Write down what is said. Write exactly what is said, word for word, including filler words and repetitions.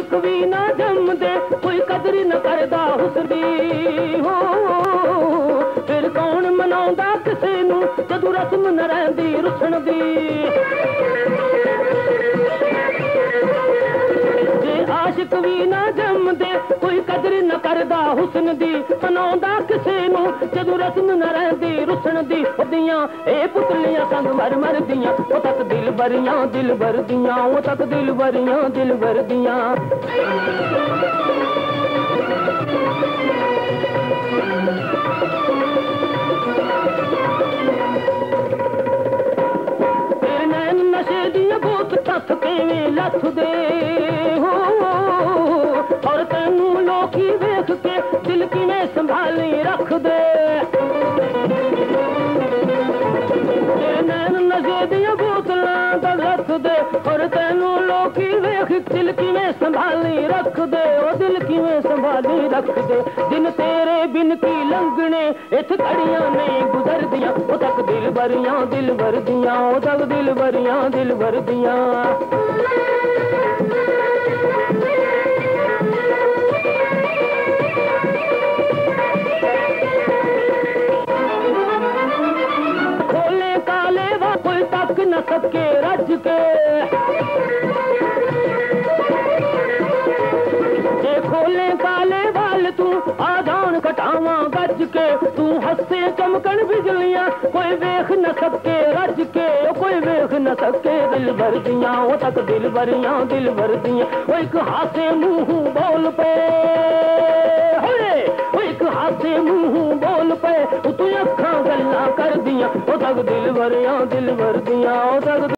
आशिक भी ना जमदे कोई कदर न करदा हुस्न दी हो फिर कौन मनाउंदा किसे नूं जदों रस्म न रहिंदी रुसण दी जे आशिक भी ना जमदे कोई कदर न करदा हुस्न दी मनाउंदा किसे नूं जदों रस्म न रहिंदी रुसण दी दियां ए पुतलियां संग मर मर दियां ओ तक दिल भरियां दिल भर दियां ओ तक दिल भरियां दिल भर दियां तेरे नैन नशे दियां बोत तथ किवें लथ दे हो और तैनूं लोकी वेख के दिल किवें संभाली रख दे और तेनू लोकी वेख दिल किवें संभाली रख दे ओ दिल किवें संभाली रख दे दिन तेरे बिन की लंघने इथ घड़ियां नहीं गुजर दियां ओ तक दिल भरियां दिल भर दियां ओ तक दिल भरियां दिल भर दियां खोले काले वा कोई तक न सके रज के खोले काले वाल तू आजान कटावा गज के तू हंसे चमकन बिजलियां कोई वेख न सके रज के कोई वेख न सके दिल भर दियां ओ तक दिल भरियां दिल भर दियां ओ एक हाथे मुंह बोल पे ओ एक हाथे मुंह बोल पे तू अखां गल्लां कर दियां ओ तक दिल भरियां दिल भर दियां ओ तक